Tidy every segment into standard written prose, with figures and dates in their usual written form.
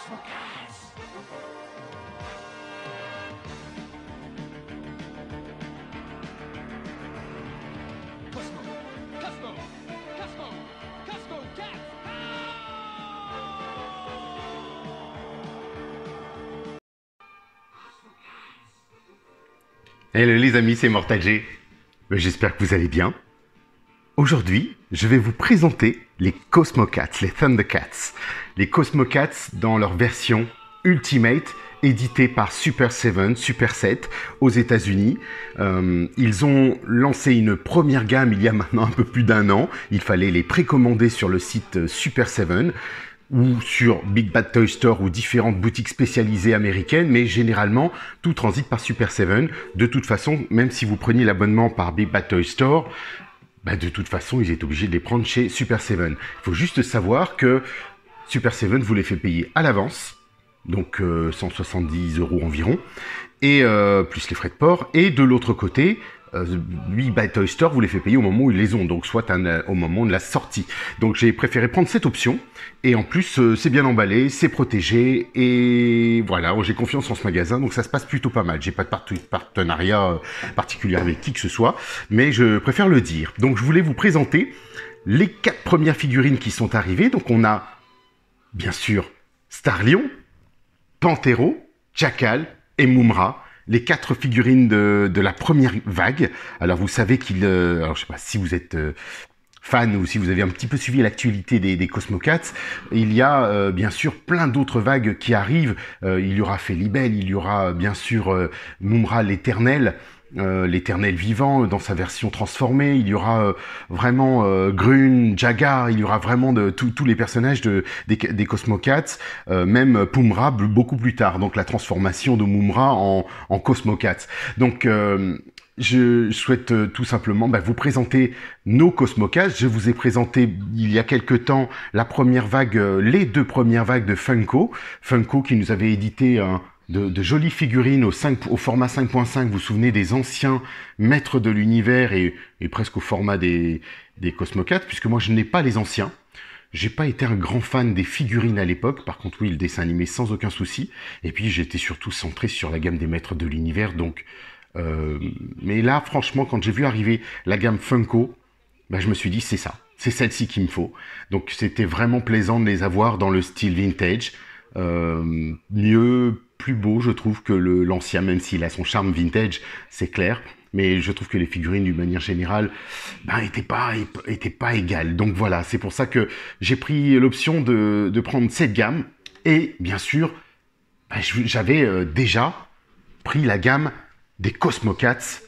Cosmo! Cosmo! Cosmo! Cosmo Cats! Hello les amis, c'est Mortal G. J'espère que vous allez bien. Aujourd'hui, je vais vous présenter les Cosmo Cats, les Thundercats. Les Cosmo Cats dans leur version Ultimate, éditée par Super 7 aux États-Unis. Ils ont lancé une première gamme il y a maintenant un peu plus d'un an. Il fallait les précommander sur le site Super 7 ou sur Big Bad Toy Store ou différentes boutiques spécialisées américaines, mais généralement, tout transite par Super 7. De toute façon, même si vous preniez l'abonnement par Big Bad Toy Store, de toute façon, ils étaient obligés de les prendre chez Super 7. Il faut juste savoir que Super 7 vous les fait payer à l'avance, donc 170 € environ, et plus les frais de port. Et de l'autre côté, Big Bad Toy Store vous les fait payer au moment où ils les ont, donc soit au moment de la sortie. Donc j'ai préféré prendre cette option, et en plus c'est bien emballé, c'est protégé, et voilà, j'ai confiance en ce magasin, donc ça se passe plutôt pas mal. J'ai pas de partenariat particulier avec qui que ce soit, mais je préfère le dire. Donc je voulais vous présenter les 4 premières figurines qui sont arrivées. Donc on a bien sûr Starlion, Panthero, Jackal et Mumm-Ra. Les 4 figurines de la première vague. Alors vous savez alors je sais pas si vous êtes fan ou si vous avez un petit peu suivi l'actualité des Cosmo Cats, il y a bien sûr plein d'autres vagues qui arrivent. Il y aura Felibel, il y aura bien sûr Mumm-Ra l'éternel vivant dans sa version transformée, il y aura vraiment Grun, Jagar, il y aura vraiment tous les personnages des Cosmo Cats, même Pumm-Ra beaucoup plus tard, donc la transformation de Mumm-Ra en Cosmo Cats. Donc je souhaite tout simplement vous présenter nos Cosmo Cats. Je vous ai présenté il y a quelque temps la première vague, les 2 premières vagues de Funko qui nous avait édité de jolies figurines au format 5.5, vous vous souvenez des anciens maîtres de l'univers et presque au format des Cosmo Cats, puisque moi je n'ai pas les anciens. J'ai pas été un grand fan des figurines à l'époque, par contre oui, le dessin animé sans aucun souci, et puis j'étais surtout centré sur la gamme des maîtres de l'univers, donc... mais là, franchement, quand j'ai vu arriver la gamme Funko, je me suis dit c'est ça, c'est celle-ci qu'il me faut. Donc c'était vraiment plaisant de les avoir dans le style vintage, mieux, plus beau, je trouve, que l'ancien, même s'il a son charme vintage, c'est clair. Mais je trouve que les figurines, d'une manière générale, étaient pas égales. Donc voilà, c'est pour ça que j'ai pris l'option de prendre cette gamme. Et bien sûr, j'avais déjà pris la gamme des Cosmo Cats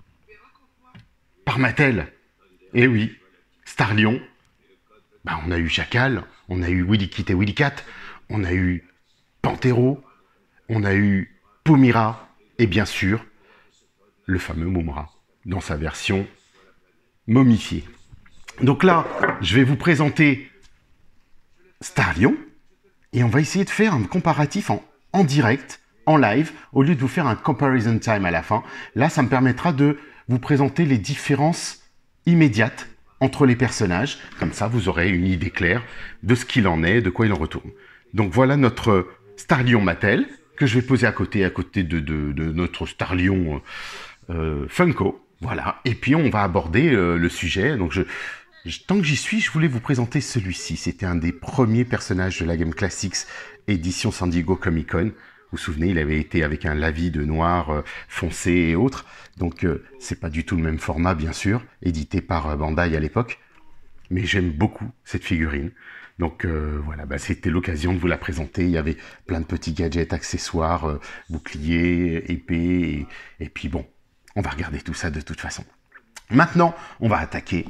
par Mattel. Et oui, Starlion, on a eu Jackal, on a eu Willy Kit et Willy Cat, on a eu Panthero, on a eu Pumm-Ra, et bien sûr, le fameux Mumm-Ra, dans sa version momifiée. Donc là, je vais vous présenter Starlion, et on va essayer de faire un comparatif en direct, en live, au lieu de vous faire un comparison time à la fin. Là, ça me permettra de vous présenter les différences immédiates entre les personnages. Comme ça, vous aurez une idée claire de ce qu'il en est, de quoi il en retourne. Donc voilà notre Starlion Mattel, que je vais poser à côté de notre Starlion Funko. Voilà, et puis on va aborder le sujet. Donc tant que j'y suis, je voulais vous présenter celui-ci. C'était un des premiers personnages de la gamme Classics édition San Diego Comic Con. Vous vous souvenez, il avait été avec un lavis de noir foncé et autres. Donc c'est pas du tout le même format, bien sûr, édité par Bandai à l'époque. Mais j'aime beaucoup cette figurine. Donc voilà, c'était l'occasion de vous la présenter. Il y avait plein de petits gadgets, accessoires, boucliers, épées, et puis bon, on va regarder tout ça de toute façon. Maintenant, on va attaquer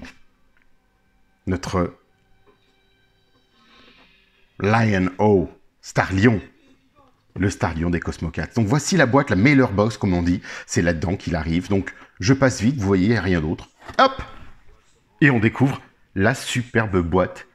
notre Lion-O, Starlion, le Starlion des Cosmo Cats. Donc voici la boîte, la mailer box comme on dit, c'est là-dedans qu'il arrive. Donc je passe vite, vous voyez, il n'y a rien d'autre. Hop! Et on découvre la superbe boîte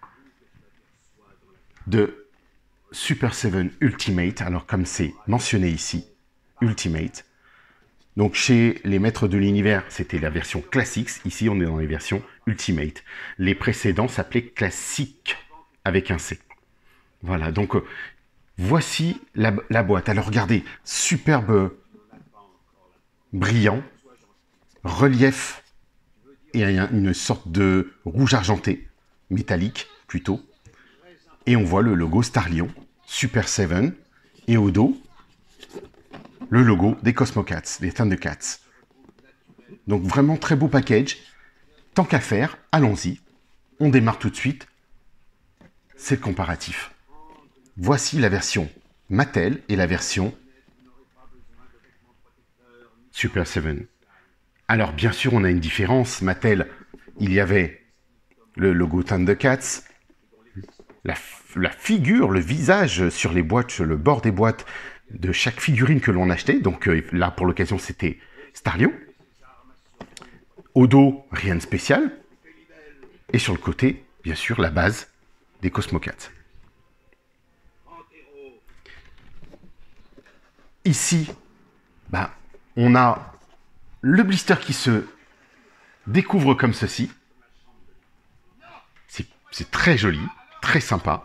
de Super 7 Ultimate, alors comme c'est mentionné ici, Ultimate. Donc chez les maîtres de l'univers, c'était la version Classics, ici on est dans les versions Ultimate. Les précédents s'appelaient Classic, avec un C. Voilà, donc Voici la boîte. Alors regardez, superbe, brillant, relief et une sorte de rouge argenté, métallique plutôt. Et on voit le logo Starlion, Super 7, et au dos, le logo des Cosmocats, des Thundercats. Donc vraiment très beau package. Tant qu'à faire, allons-y. On démarre tout de suite. C'est le comparatif. Voici la version Mattel et la version Super 7. Alors bien sûr, on a une différence. Mattel, il y avait le logo Thundercats, la figure, le visage sur les boîtes, sur le bord des boîtes de chaque figurine que l'on achetait. Donc là, pour l'occasion, c'était Starlion. Au dos, rien de spécial. Et sur le côté, bien sûr, la base des Cosmocats. Ici, bah, on a le blister qui se découvre comme ceci. C'est très joli, très sympa.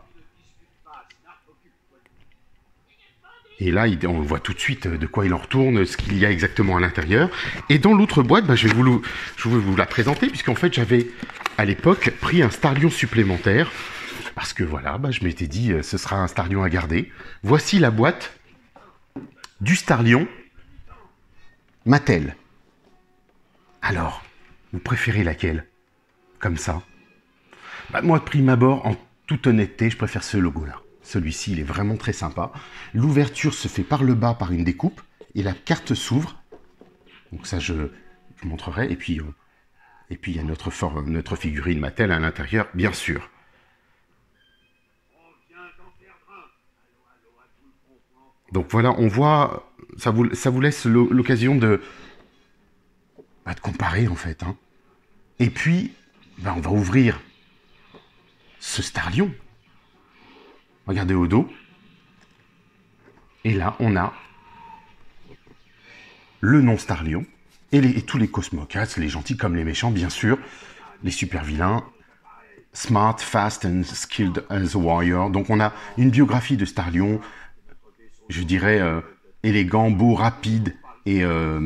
Et là, on voit tout de suite de quoi il en retourne, ce qu'il y a exactement à l'intérieur. Et dans l'autre boîte, bah, je vais vous la présenter, puisqu'en fait, j'avais à l'époque pris un Starlion supplémentaire. Parce que voilà, bah, je m'étais dit, ce sera un Starlion à garder. Voici la boîte du Starlion Mattel. Alors, vous préférez laquelle? Comme ça? Bah, moi, de prime abord, en toute honnêteté, je préfère ce logo-là. Celui-ci, il est vraiment très sympa. L'ouverture se fait par le bas, par une découpe, et la carte s'ouvre. Donc ça, je montrerai. Et puis, il y a notre figurine Mattel à l'intérieur, bien sûr. Donc voilà, on voit, ça vous laisse l'occasion de comparer, en fait. Hein. Et puis, bah, on va ouvrir ce Starlion. Regardez au dos. Et là, on a le nom Starlion et tous les Cosmocats, les gentils comme les méchants, bien sûr, les super vilains, smart, fast and skilled as a warrior. Donc on a une biographie de Starlion, je dirais élégant, beau, rapide et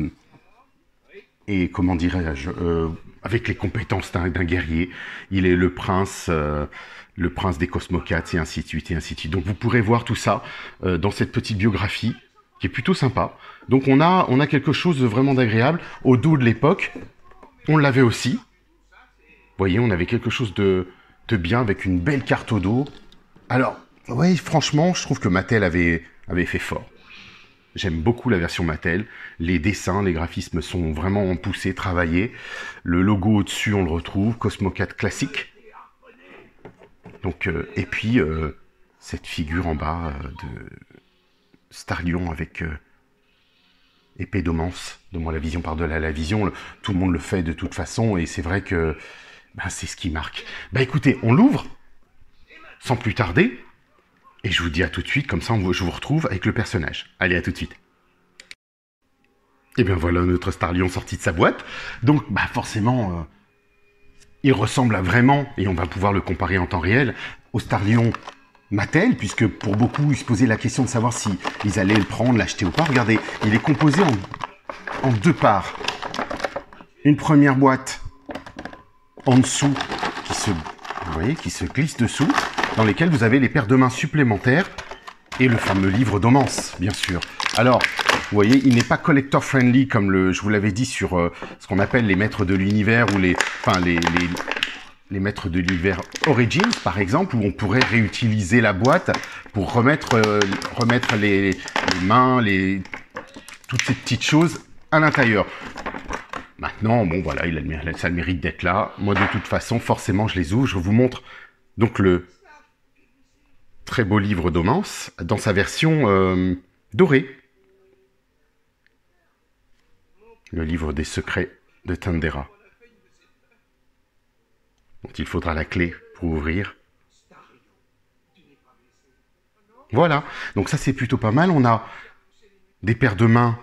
comment dirais-je, avec les compétences d'un guerrier. Il est le prince des Cosmocats et ainsi de suite et ainsi de suite. Donc vous pourrez voir tout ça dans cette petite biographie qui est plutôt sympa. Donc on a quelque chose de vraiment d'agréable. Au dos de l'époque, on l'avait aussi. Vous voyez, on avait quelque chose de bien avec une belle carte au dos. Alors, ouais, franchement, je trouve que Mattel avait fait fort. J'aime beaucoup la version Mattel. Les dessins, les graphismes sont vraiment poussés, travaillés. Le logo au-dessus, on le retrouve. Cosmocat classique. Donc, et puis, cette figure en bas de Starlion avec épée d'Omance. Donne-moi la vision par-delà la vision. Tout le monde le fait de toute façon. Et c'est vrai que c'est ce qui marque. Bah écoutez, on l'ouvre sans plus tarder. Et je vous dis à tout de suite, comme ça je vous retrouve avec le personnage. Allez, à tout de suite. Et bien voilà notre Starlion sorti de sa boîte. Donc forcément, il ressemble à vraiment, et on va pouvoir le comparer en temps réel, au Starlion Mattel, puisque pour beaucoup, ils se posaient la question de savoir si ils allaient le prendre, l'acheter ou pas. Regardez, il est composé en deux parts. Une première boîte en dessous qui se glisse dessous, dans lesquelles vous avez les paires de mains supplémentaires et le fameux livre d'Omance, bien sûr. Alors, vous voyez, il n'est pas collector friendly comme je vous l'avais dit sur ce qu'on appelle les maîtres de l'univers ou les maîtres de l'univers Origins, par exemple, où on pourrait réutiliser la boîte pour remettre les mains, toutes ces petites choses à l'intérieur. Maintenant, bon voilà, ça a le mérite d'être là. Moi, de toute façon, forcément, je les ouvre. Je vous montre donc le très beau livre d'Omance dans sa version dorée. Le livre des secrets de Thundera. Donc il faudra la clé pour ouvrir. Voilà, donc ça c'est plutôt pas mal. On a des paires de mains,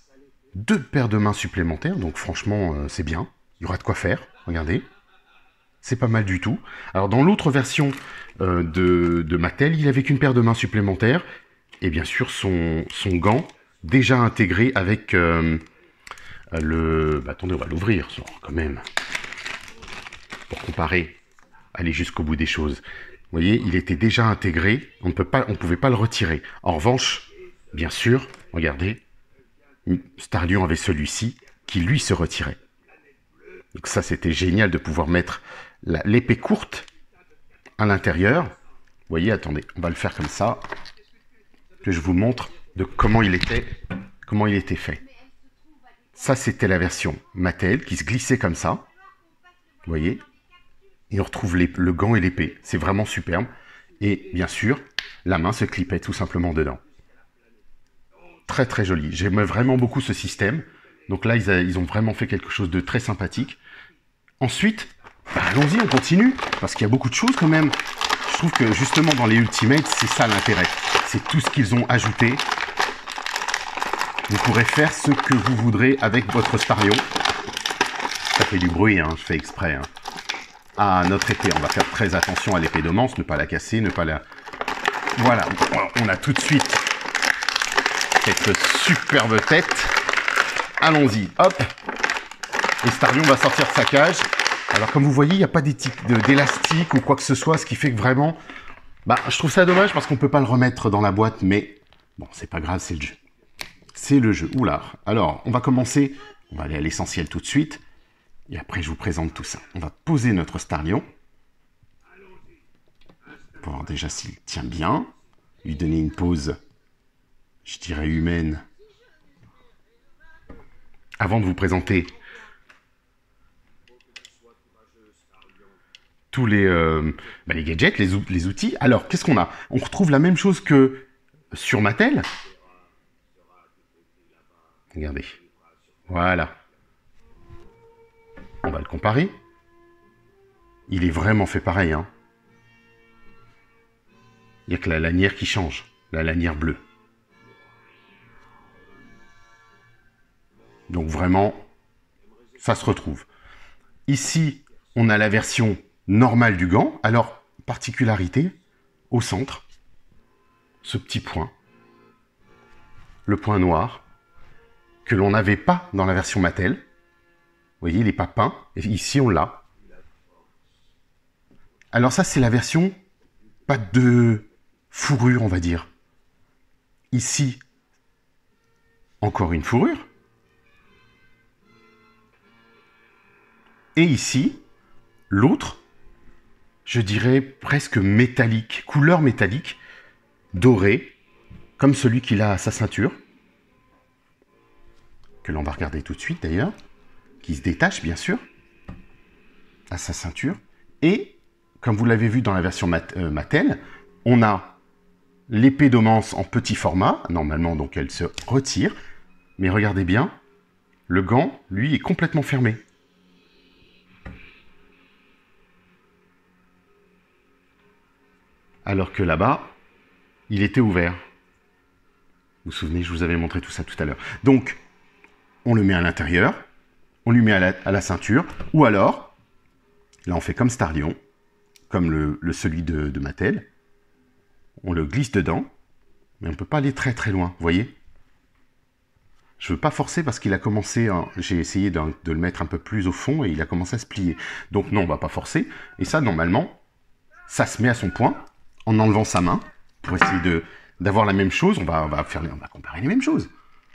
2 paires de mains supplémentaires, donc franchement c'est bien. Il y aura de quoi faire, regardez. c'est pas mal du tout. Alors dans l'autre version de Mattel, il avait qu'une paire de mains supplémentaire et bien sûr son gant déjà intégré avec le... Bah, attendez, on va l'ouvrir quand même pour comparer, aller jusqu'au bout des choses. Vous voyez, il était déjà intégré, on pouvait pas le retirer. En revanche, bien sûr, regardez, Starlion avait celui-ci qui lui se retirait. Donc ça, c'était génial de pouvoir mettre l'épée courte à l'intérieur. Vous voyez, attendez, on va le faire comme ça, que je vous montre de comment il était fait. Ça, c'était la version Mattel qui se glissait comme ça. Vous voyez, et on retrouve le gant et l'épée. C'est vraiment superbe. Et bien sûr, la main se clipait tout simplement dedans. Très très joli. J'aimais vraiment beaucoup ce système. Donc là, ils ont vraiment fait quelque chose de très sympathique. Ensuite, bah, allons-y, on continue. Parce qu'il y a beaucoup de choses quand même. Je trouve que justement dans les Ultimates, c'est ça l'intérêt. C'est tout ce qu'ils ont ajouté. Vous pourrez faire ce que vous voudrez avec votre Starlion. Ça fait du bruit, hein, je fais exprès. Hein. Ah, notre épée, on va faire très attention à l'épée d'Omance, ne pas la casser, ne pas la... Voilà, on a tout de suite cette superbe tête. Allons-y, hop. Et Starlion va sortir de sa cage. Alors comme vous voyez, il n'y a pas d'élastique ou quoi que ce soit, ce qui fait que vraiment... Bah, je trouve ça dommage parce qu'on ne peut pas le remettre dans la boîte, mais bon, c'est pas grave, c'est le jeu. C'est le jeu. Oula. Alors, on va commencer, on va aller à l'essentiel tout de suite. Et après, je vous présente tout ça. On va poser notre Starlion. Pour voir déjà s'il tient bien. Lui donner une pose, je dirais, humaine. Avant de vous présenter tous les gadgets, les outils. Alors, qu'est-ce qu'on a? On retrouve la même chose que sur Mattel. Regardez. Voilà. On va le comparer. Il est vraiment fait pareil. Hein. Il n'y a que la lanière qui change. La lanière bleue. Donc vraiment, ça se retrouve. Ici, on a la version normale du gant. Alors, particularité, au centre, ce petit point. Le point noir, que l'on n'avait pas dans la version Mattel. Vous voyez, il n'est pas peint. Et ici, on l'a. Alors ça, c'est la version pas de fourrure, on va dire. Ici, encore une fourrure. Et ici, l'autre, je dirais presque métallique, couleur métallique, dorée, comme celui qu'il a à sa ceinture. Que l'on va regarder tout de suite d'ailleurs. Qui se détache, bien sûr, à sa ceinture. Et, comme vous l'avez vu dans la version Mattel, on a l'épée d'Omance en petit format. Normalement, donc, elle se retire. Mais regardez bien, le gant, lui, est complètement fermé. Alors que là-bas, il était ouvert. Vous vous souvenez, je vous avais montré tout ça tout à l'heure. Donc, on le met à l'intérieur. On lui met à la ceinture, ou alors, là on fait comme Starlion, comme celui de Mattel, on le glisse dedans, mais on ne peut pas aller très très loin, vous voyez? Je ne veux pas forcer parce qu'il a commencé, j'ai essayé de le mettre un peu plus au fond et il a commencé à se plier. Donc non, on ne va pas forcer, et ça normalement, ça se met à son point, en enlevant sa main, pour essayer d'avoir la même chose, on va comparer les mêmes choses.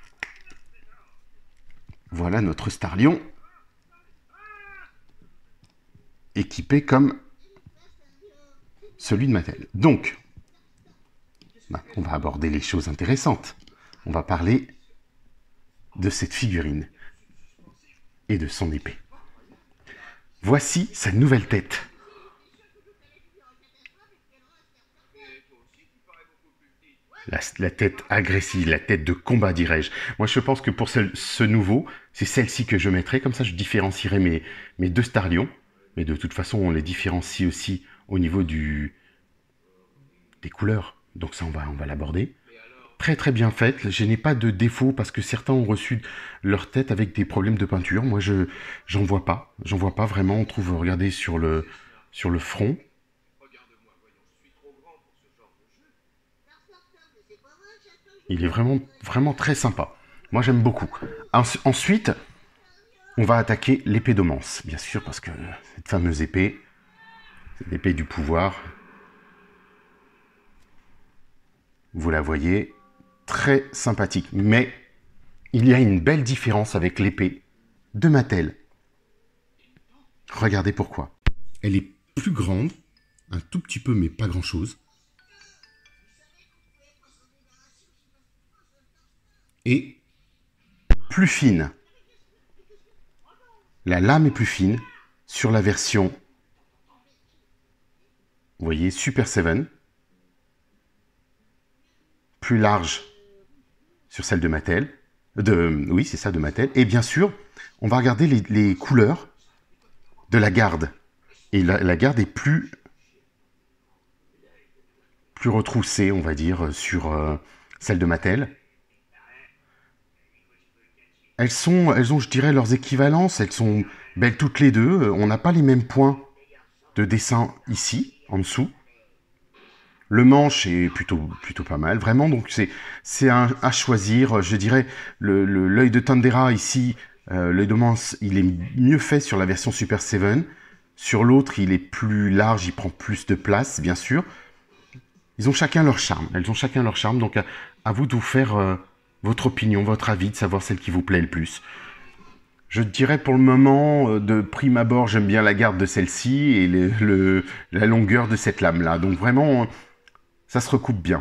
Voilà notre Starlion équipé comme celui de Mattel. Donc, on va aborder les choses intéressantes. On va parler de cette figurine et de son épée. Voici sa nouvelle tête. La tête agressive, la tête de combat, dirais-je. Moi, je pense que pour ce nouveau, c'est celle-ci que je mettrai. Comme ça, je différencierai mes deux Starlions. Mais de toute façon, on les différencie aussi au niveau des couleurs. Donc ça, on va l'aborder. très très bien faite. Je n'ai pas de défaut parce que certains ont reçu leur tête avec des problèmes de peinture. Moi, j'en vois pas. J'en vois pas vraiment. On trouve, regardez, sur le front. Il est vraiment, vraiment très sympa. Moi, j'aime beaucoup. Ensuite, on va attaquer l'épée d'Omance, bien sûr, parce que cette fameuse épée, c'est l'épée du pouvoir. Vous la voyez, très sympathique. Mais il y a une belle différence avec l'épée de Mattel. Regardez pourquoi. Elle est plus grande, un tout petit peu, mais pas grand-chose. Et plus fine. La lame est plus fine sur la version, vous voyez, Super 7. Plus large sur celle de Mattel. Oui, c'est ça, de Mattel. Et bien sûr, on va regarder les couleurs de la garde. Et la garde est plus retroussée, on va dire, sur celle de Mattel. Elles ont, je dirais, leurs équivalences. Elles sont belles toutes les deux. On n'a pas les mêmes points de dessin ici, en dessous. Le manche est plutôt pas mal, vraiment. Donc c'est à choisir. Je dirais l'œil de Thundera ici, l'œil de Mance, il est mieux fait sur la version Super 7. Sur l'autre, il est plus large, il prend plus de place, bien sûr. Ils ont chacun leur charme. Elles ont chacun leur charme. Donc à vous de vous faire votre opinion, votre avis, de savoir celle qui vous plaît le plus. Je dirais pour le moment, de prime abord, j'aime bien la garde de celle-ci et la longueur de cette lame-là. Donc vraiment, ça se recoupe bien.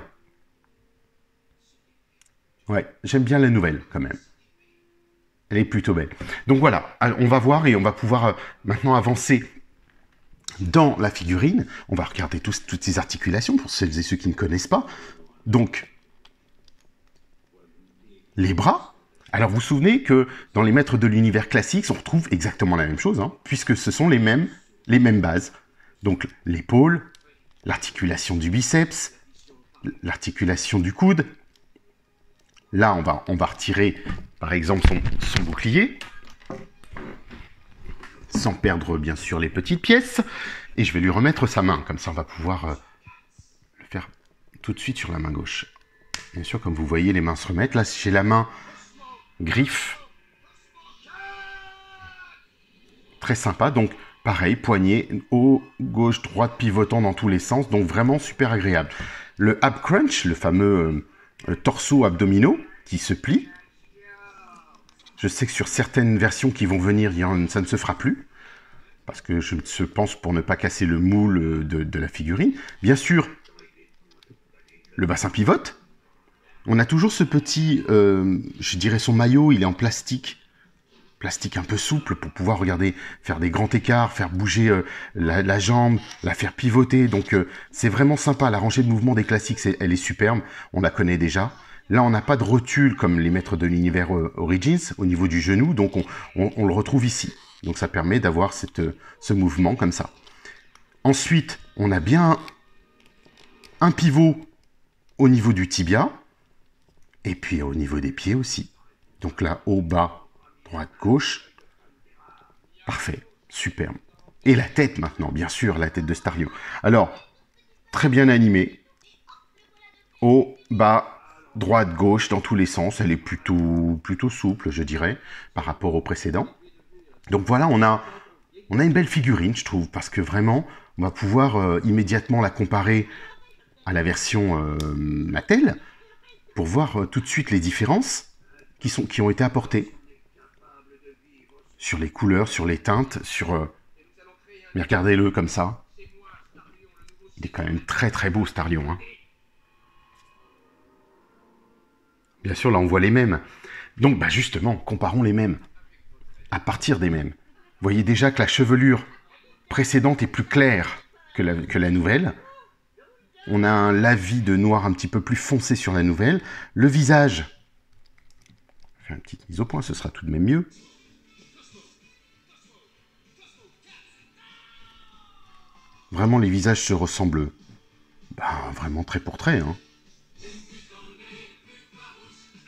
Ouais, j'aime bien la nouvelle quand même. Elle est plutôt belle. Donc voilà, on va voir et on va pouvoir maintenant avancer dans la figurine. On va regarder toutes ces articulations pour celles et ceux qui ne connaissent pas. Donc, les bras. Alors vous vous souvenez que dans les maîtres de l'univers classiques, on retrouve exactement la même chose, hein, puisque ce sont les mêmes bases. Donc l'épaule, l'articulation du biceps, l'articulation du coude. Là, on va retirer, par exemple, son bouclier, sans perdre, bien sûr, les petites pièces. Et je vais lui remettre sa main, comme ça, on va pouvoir le faire tout de suite sur la main gauche. Bien sûr, comme vous voyez, les mains se remettent. Là, j'ai la main griffe. Très sympa. Donc, pareil, poignet, haut, gauche, droite, pivotant dans tous les sens. Donc, vraiment super agréable. Le ab crunch, le fameux torso abdominaux qui se plie. Je sais que sur certaines versions qui vont venir, ça ne se fera plus. Parce que je pense pour ne pas casser le moule de la figurine. Bien sûr, le bassin pivote. On a toujours ce petit, je dirais son maillot, il est en plastique. Plastique un peu souple pour pouvoir, regarder, faire des grands écarts, faire bouger la jambe, la faire pivoter. Donc c'est vraiment sympa. La rangée de mouvements des classiques, elle est superbe. On la connaît déjà. Là, on n'a pas de rotule comme les maîtres de l'univers Origins au niveau du genou. Donc on le retrouve ici. Donc ça permet d'avoir ce mouvement comme ça. Ensuite, on a bien un pivot au niveau du tibia. Et puis au niveau des pieds aussi. Donc là, haut, bas, droite, gauche. Parfait, superbe. Et la tête maintenant, bien sûr, la tête de Stario. Alors, très bien animée. Haut, bas, droite, gauche, dans tous les sens. Elle est plutôt souple, je dirais, par rapport au précédent. Donc voilà, on a une belle figurine, je trouve, parce que vraiment, on va pouvoir immédiatement la comparer à la version Mattel, pour voir tout de suite les différences qui ont été apportées sur les couleurs, sur les teintes, mais regardez-le comme ça. Il est quand même très très beau, Starlion. Hein. Bien sûr, là on voit les mêmes. Donc bah justement, comparons les mêmes. À partir des mêmes. Vous voyez déjà que la chevelure précédente est plus claire que la nouvelle. On a un lavis de noir un petit peu plus foncé sur la nouvelle. Le visage, je fais une petite mise au point, ce sera tout de même mieux. Vraiment, les visages se ressemblent vraiment trait pour trait. Hein.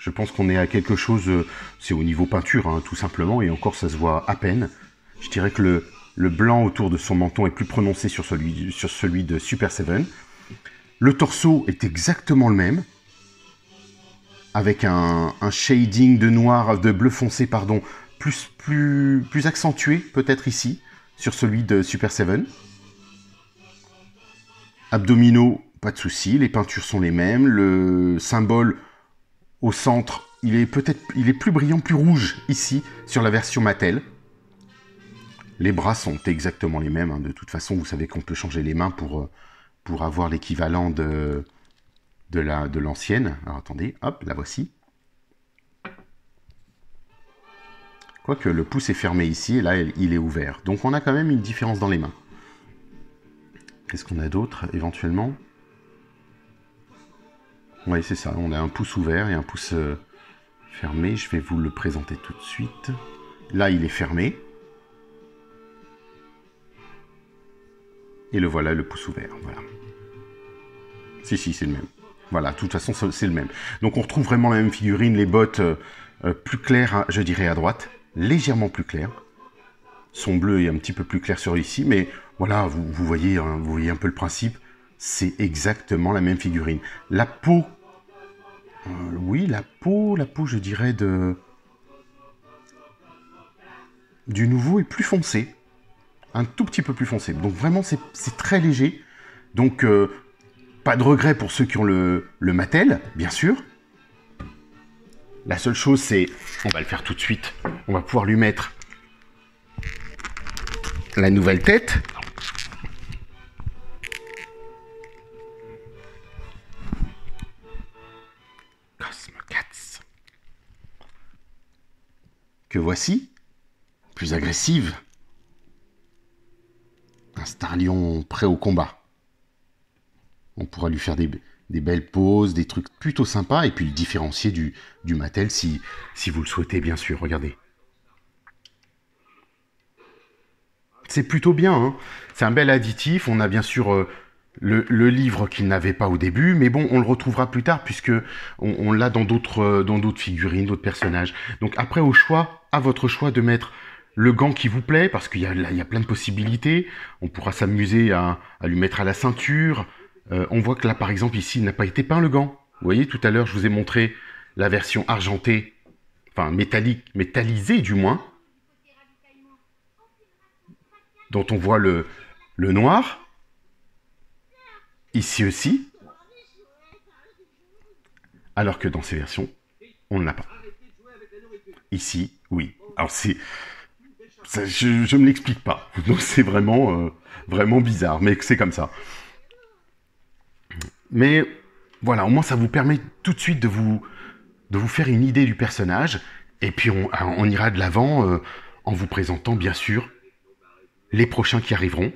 Je pense qu'on est à quelque chose, c'est au niveau peinture, hein, tout simplement, et encore ça se voit à peine. Je dirais que le blanc autour de son menton est plus prononcé sur celui de Super Seven. Le torse est exactement le même, avec un shading de noir, de bleu foncé, pardon, plus accentué peut-être ici, sur celui de Super Seven. Abdominaux, pas de souci, les peintures sont les mêmes. Le symbole au centre, il est plus brillant, plus rouge ici, sur la version Mattel. Les bras sont exactement les mêmes, hein. De toute façon, vous savez qu'on peut changer les mains pour avoir l'équivalent de l'ancienne. Alors attendez, hop, la voici. Quoique le pouce est fermé ici, et là, il est ouvert. Donc on a quand même une différence dans les mains. Qu'est-ce qu'on a d'autre, éventuellement? Oui, c'est ça, on a un pouce ouvert et un pouce fermé. Je vais vous le présenter tout de suite. Là, il est fermé. Et le voilà, le pouce ouvert, voilà. Si, c'est le même. Voilà, de toute façon, c'est le même. Donc on retrouve vraiment la même figurine, les bottes plus claires, je dirais, à droite. Légèrement plus claires. Son bleu est un petit peu plus clair sur ici, mais voilà, vous voyez un peu le principe. C'est exactement la même figurine. La peau, oui, la peau, je dirais, du nouveau est plus foncé. Un tout petit peu plus foncé. Donc vraiment, c'est très léger. Donc, pas de regret pour ceux qui ont le Mattel, bien sûr. La seule chose, c'est... On va le faire tout de suite. On va pouvoir lui mettre la nouvelle tête. Cosmocats. Que voici. Plus agressive. Un Starlion prêt au combat. On pourra lui faire des belles poses, des trucs plutôt sympas, et puis le différencier du Mattel si vous le souhaitez, bien sûr. Regardez. C'est plutôt bien, hein. C'est un bel additif. On a bien sûr le livre qu'il n'avait pas au début, mais bon, on le retrouvera plus tard, puisque on l'a dans d'autres figurines, d'autres personnages. Donc après, à votre choix de mettre le gant qui vous plaît, parce qu'il y a plein de possibilités. On pourra s'amuser à lui mettre à la ceinture. On voit que là, par exemple, ici, il n'a pas été peint le gant. Vous voyez, tout à l'heure, je vous ai montré la version argentée, enfin métallisée du moins, dont on voit le noir. Ici aussi. Alors que dans ces versions, on ne l'a pas. Ici, oui. Alors je ne l'explique pas. Donc c'est vraiment bizarre, mais c'est comme ça. Mais voilà, au moins ça vous permet tout de suite de vous faire une idée du personnage, et puis on ira de l'avant en vous présentant bien sûr les prochains qui arriveront,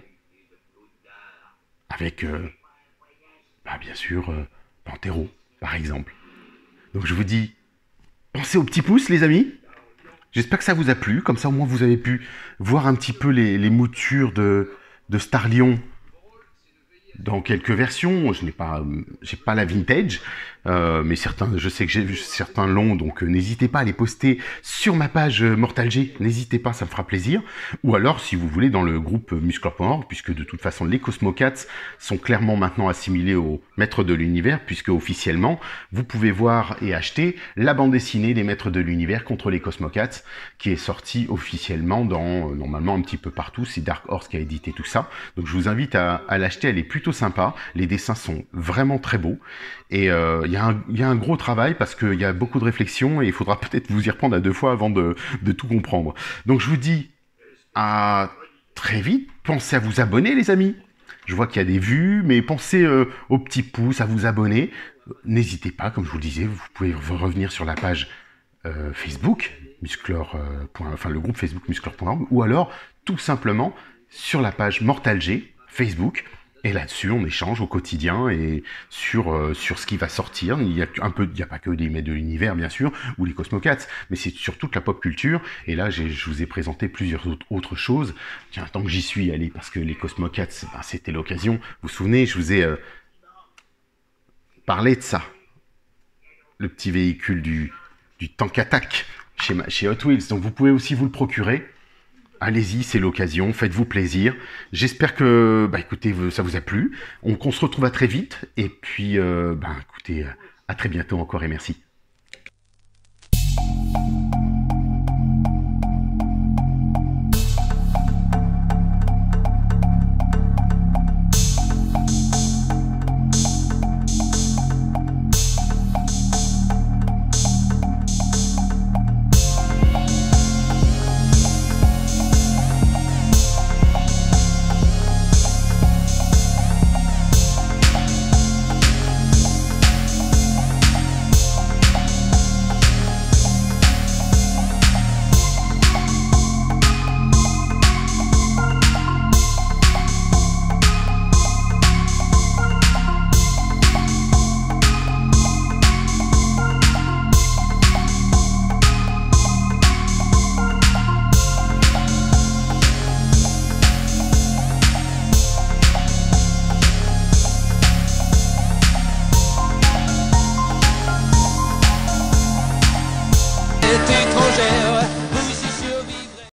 avec bien sûr Pantero par exemple. Donc je vous dis, pensez au petit pouce les amis. J'espère que ça vous a plu, comme ça au moins vous avez pu voir un petit peu les moutures de Starlion dans quelques versions. J'ai pas la vintage, mais je sais que j'ai vu certains l'ont, donc n'hésitez pas à les poster sur ma page Mortal G, n'hésitez pas, ça me fera plaisir. Ou alors, si vous voulez, dans le groupe Musclor.org, puisque de toute façon, les Cosmocats sont clairement maintenant assimilés aux maîtres de l'univers, puisque officiellement, vous pouvez voir et acheter la bande dessinée des maîtres de l'univers contre les Cosmocats, qui est sortie officiellement normalement un petit peu partout. C'est Dark Horse qui a édité tout ça. Donc je vous invite à l'acheter, elle est plutôt sympa. Les dessins sont vraiment très beaux. Et il y a un gros travail parce qu'il y a beaucoup de réflexions et il faudra peut-être vous y reprendre à 2 fois avant de tout comprendre. Donc je vous dis à très vite. Pensez à vous abonner les amis. Je vois qu'il y a des vues, mais pensez au petit pouce, à vous abonner. N'hésitez pas, comme je vous le disais, vous pouvez revenir sur la page Facebook, le groupe Facebook Musclor.org, ou alors tout simplement sur la page Mortal G Facebook. Et là-dessus, on échange au quotidien et sur ce qui va sortir. Il y a pas que les maîtres de l'univers, bien sûr, ou les Cosmocats, mais c'est sur toute la pop culture. Et là, je vous ai présenté plusieurs autres choses. Tiens, tant que j'y suis, allez, parce que les Cosmocats, c'était l'occasion. Vous vous souvenez, je vous ai parlé de ça. Le petit véhicule du Tank Attack chez Hot Wheels. Donc vous pouvez aussi vous le procurer. Allez-y, c'est l'occasion, faites-vous plaisir. J'espère que, écoutez, ça vous a plu. Qu'on se retrouve à très vite. Et puis, écoutez, à très bientôt encore et merci.